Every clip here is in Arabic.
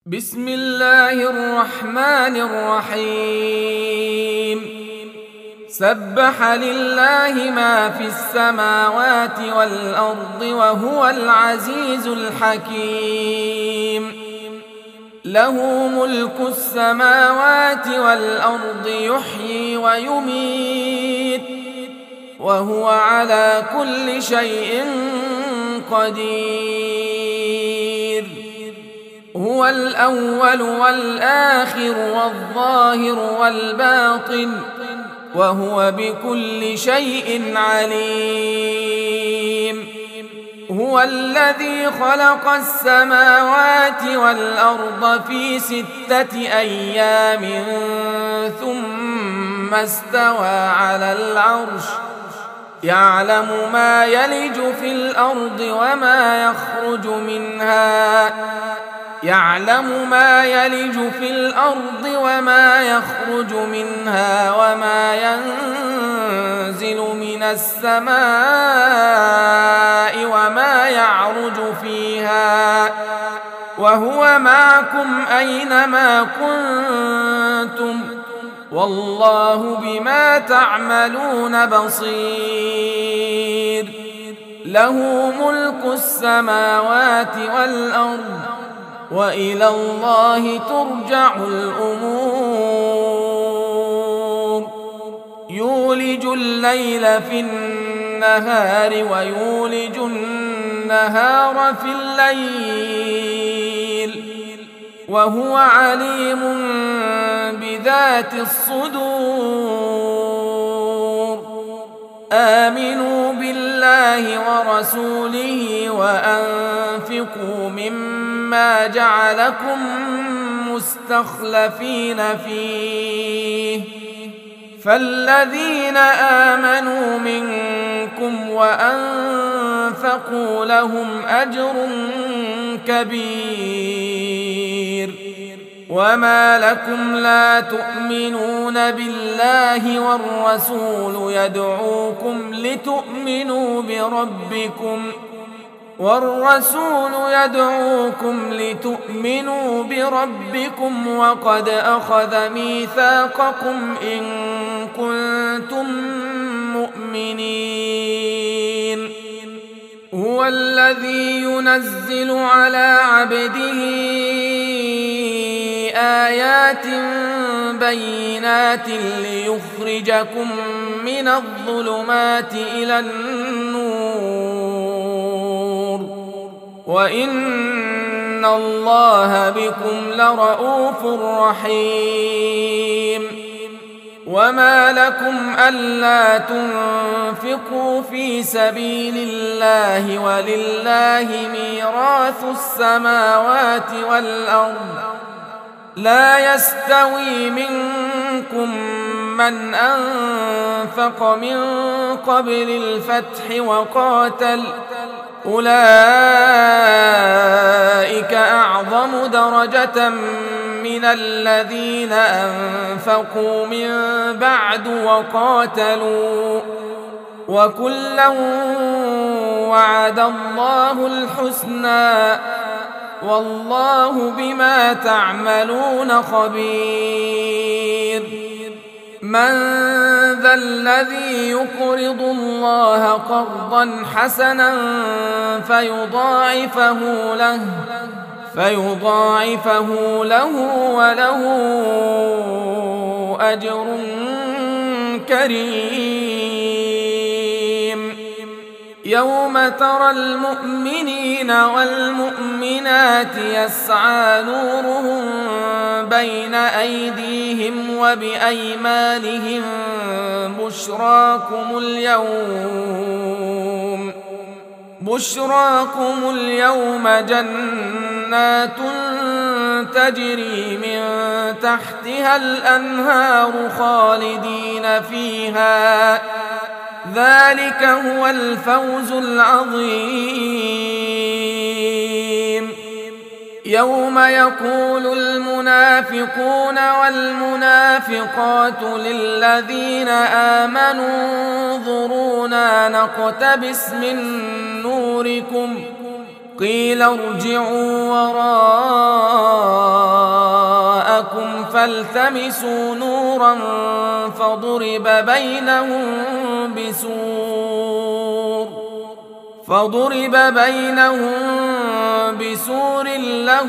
بسم الله الرحمن الرحيم. سبح لله ما في السماوات والأرض وهو العزيز الحكيم. له ملك السماوات والأرض يحيي ويميت وهو على كل شيء قدير. هو الأول والآخر والظاهر والباطن وهو بكل شيء عليم. هو الذي خلق السماوات والأرض في 6 أيام ثم استوى على العرش يعلم ما يلج في الأرض وما يخرج منها وما ينزل من السماء وما يعرج فيها وهو معكم أينما كنتم والله بما تعملون بصير. له ملك السماوات والأرض وإلى الله ترجع الأمور. يولج الليل في النهار ويولج النهار في الليل وهو عليم بذات الصدور. آمنوا بالله ورسوله وأنفقوا مما جعلكم مستخلفين فيه فالذين آمنوا منكم وأنفقوا لهم أجر كبير. وما لكم لا تؤمنون بالله والرسول يدعوكم لتؤمنوا بربكم وقد أخذ ميثاقكم إن كنتم مؤمنين. هو الذي ينزل على عبده آيات بينات ليخرجكم من الظلمات إلى النور وإن الله بكم لرءوف رحيم. وما لكم ألا تنفقوا في سبيل الله ولله ميراث السماوات والأرض لا يستوي منكم من أنفق من قبل الفتح وقاتل أولئك أعظم درجة من الذين أنفقوا من بعد وقاتلوا وكلا وعد الله الحسنى والله بما تعملون خبير. من ذا الذي يقرض الله قرضا حسنا فيضاعفه له وله أجر كريم. يوم ترى المؤمنين والمؤمنات يسعى نورهم بين أيديهم وبأيمانهم بشراكم اليوم جنات تجري من تحتها الأنهار خالدين فيها ذلك هو الفوز العظيم. يوم يقول المنافقون والمنافقات للذين آمنوا انظرونا نقتبس من نوركم قيل ارجعوا فالتمسوا نورا فضرب بينهم بسور له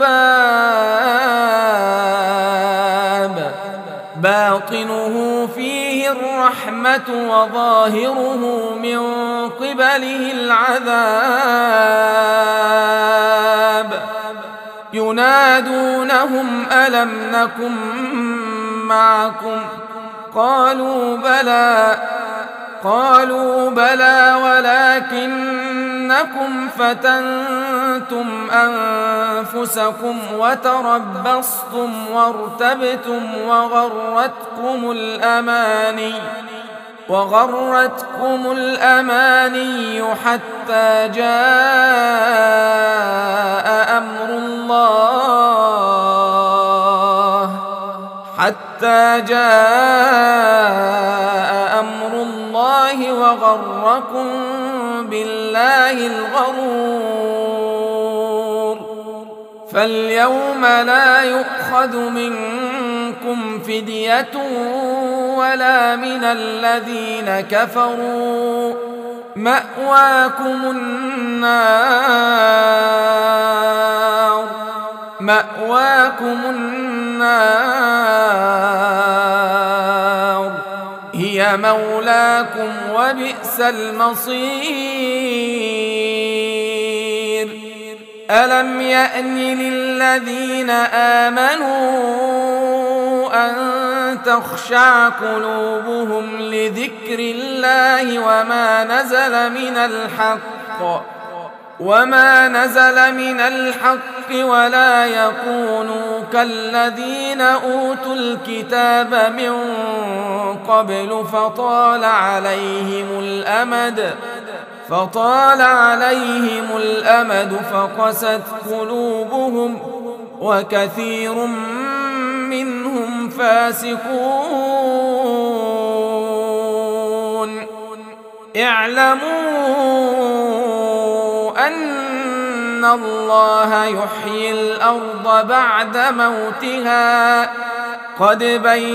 باب باطنه فيه الرحمة وظاهره من قبله العذاب ينادونهم ألم نكن معكم قالوا بلى ولكنكم فتنتم أنفسكم وتربصتم وارتبتم وغرتكم الأماني حتى جاء أمر الله وغركم بالله الغرور فاليوم لا يؤخذ منكم فدية ولا من الذين كفروا مأواكم النار هي مولاكم وبئس المصير ألم يأن للذين آمنوا أن تخشع قلوبهم لذكر الله وما نزل من الحق ولا يكونوا كالذين أوتوا الكتاب من قبل فطال عليهم الأمد فقست قلوبهم وكثير منهم فاسقون اعلموا أن الله يحيي الأرض بعد موتها قد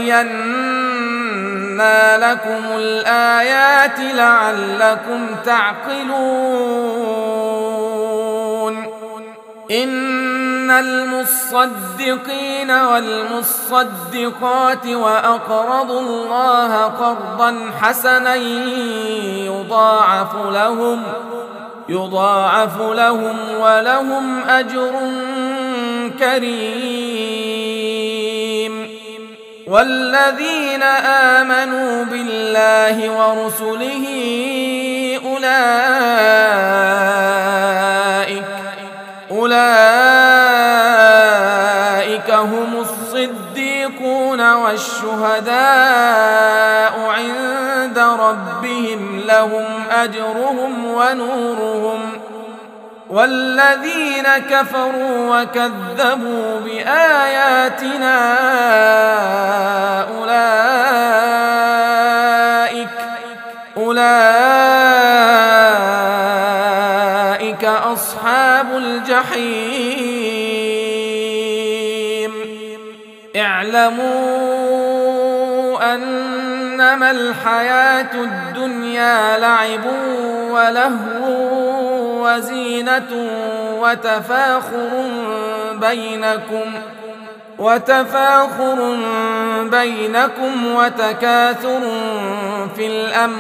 بينا لكم الآيات لعلكم تعقلون إن المصدقين والمصدقات وأقرضوا الله قرضا حسنا يضاعف لهم ولهم أجر كريم والذين آمنوا بالله ورسله أولئك هم الصديقون والشهداء عند ربهم لهم أجرهم ونورهم والذين كفروا وكذبوا بآياتنا أولئك أصحاب الجحيم اعلموا أنما الحياة الدنيا لعب ولهو وزينة وتفاخر بينكم وتكاثر في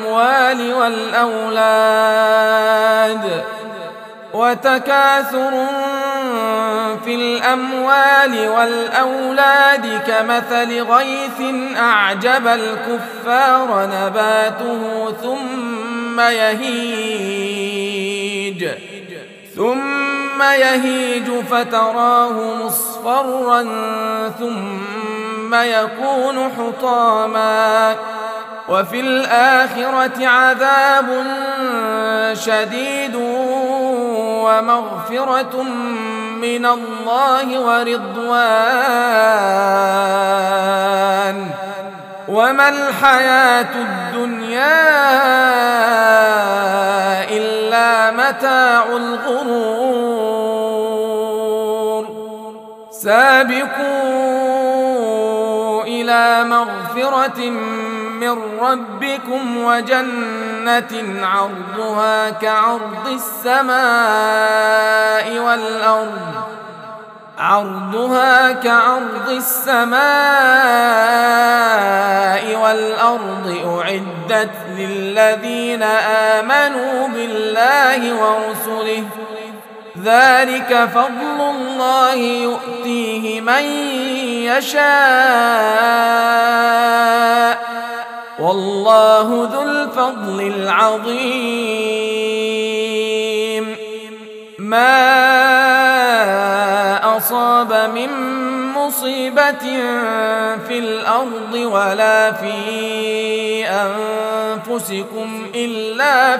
الأموال والأولاد كمثل غيث أعجب الكفار نباته ثم يهيج فتراه مصفرا ثم يكون حطاما وفي الآخرة عذاب شديد ومغفرة من الله ورضوان وما الحياة الدنيا إلا متاع الغرور سابقوا إلى مغفرة من ربكم وجنة عرضها كعرض السماء والأرض أعدت للذين آمنوا بالله ورسله ذلك فضل الله يؤتيه من يشاء والله ذو الفضل العظيم. ما أصاب من مصيبة في الأرض ولا في أنفسكم إلا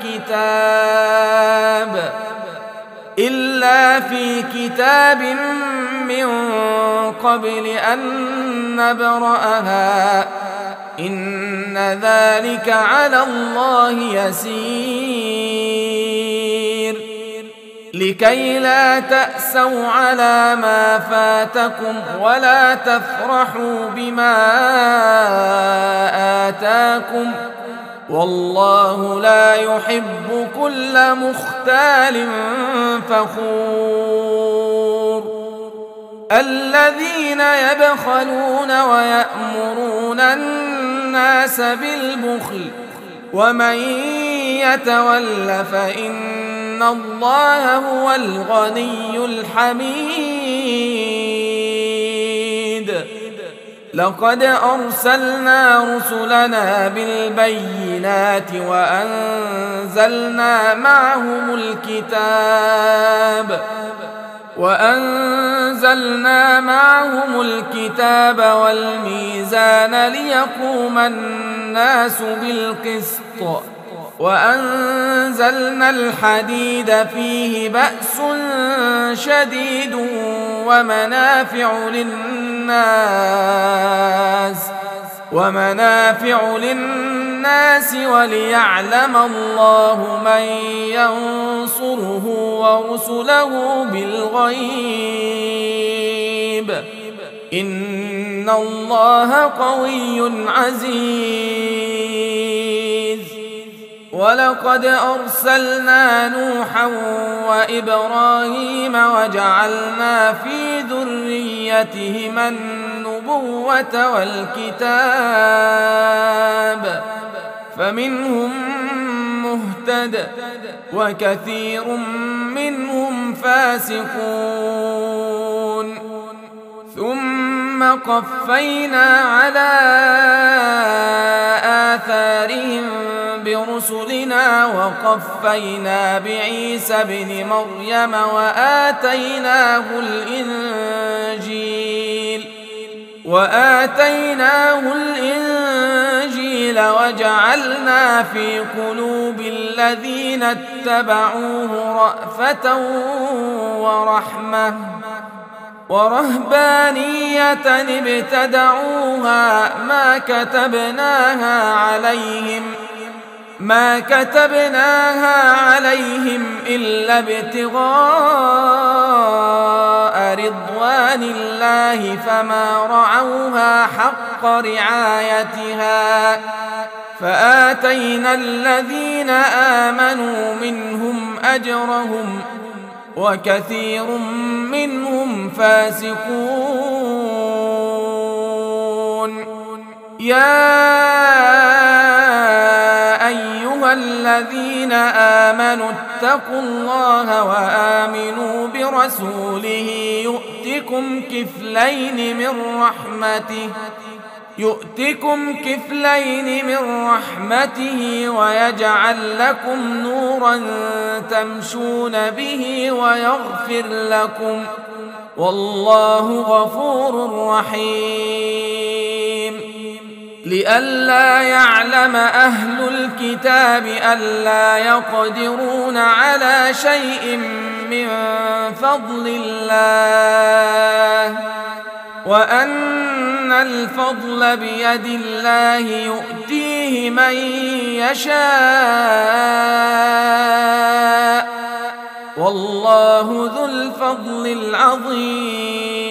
في كتاب من قبل أن نبرأها إن ذلك على الله يسير. لكي لا تأسوا على ما فاتكم ولا تفرحوا بما آتاكم والله لا يحب كل مختال فخور. الذين يبخلون ويأمرون الناس بالبخل ومن يتول فإن الله هو الغني الحميد. لقد أرسلنا رسلنا بالبينات وأنزلنا معهم الكتاب والميزان ليقوم الناس بالقسط وأنزلنا الحديد فيه بأس شديد ومنافع للناس وليعلم الله من ينصره ورسله بالغيب إن الله قوي عزيز. ولقد أرسلنا نوحا وإبراهيم وجعلنا في ذريتهما النبوة والكتاب فمنهم مهتد وكثير منهم فاسقون. ثم قفينا على آثارهم برسلنا وقفينا بعيسى ابن مريم وآتيناه الإنجيل وجعلنا في قلوب الذين اتبعوه رأفة ورهبانية ابتدعوها ما كتبناها عليهم إلا ابتغاء رضوان الله فما رعوها حق رعايتها فآتينا الذين آمنوا منهم أجرهم وكثير منهم فاسقون. يا أيها الذين آمنوا اتقوا الله وآمنوا برسوله يؤتكم كفلين من رحمته ويجعل لكم نورا تمشون به ويغفر لكم والله غفور رحيم. لئلا يعلم أهل الكتاب ألا يقدرون على شيء من فضل الله وأن الفضل بيد الله يؤتيه من يشاء والله ذو الفضل العظيم.